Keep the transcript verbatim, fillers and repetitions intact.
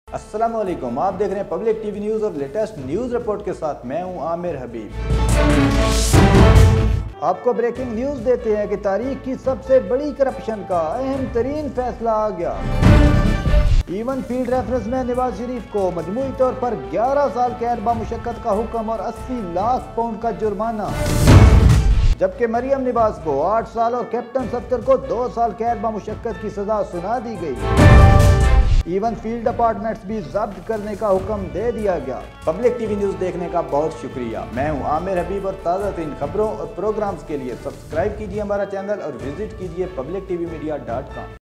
अस्सलाम वालेकुम, आप देख रहे हैं पब्लिक टीवी न्यूज़ और लेटेस्ट न्यूज़ रिपोर्ट के साथ मैं हूं आमिर हबीब। आपको ब्रेकिंग न्यूज़ देते हैं कि तारीख की सबसे बड़ी करप्शन का अहम तरीन फैसला आ गया। ईवन फील्ड रेफरेंस में नवाज शरीफ को मजमूई तौर पर ग्यारह साल कैद बामुशक्कत का हुक्म और अस्सी लाख पाउंड का जुर्माना, जबकि मरियम निवाज को आठ साल और कैप्टन सत्तर को दो साल कैद बामुशक्कत की सजा सुना दी गई। इवन फील्ड अपार्टमेंट्स भी जब्त करने का हुक्म दे दिया गया। पब्लिक टीवी न्यूज़ देखने का बहुत शुक्रिया। मैं हूं आमिर हबीब और ताज़ा तरीन खबरों और प्रोग्राम्स के लिए सब्सक्राइब कीजिए हमारा चैनल और विजिट कीजिए Public TV media dot com.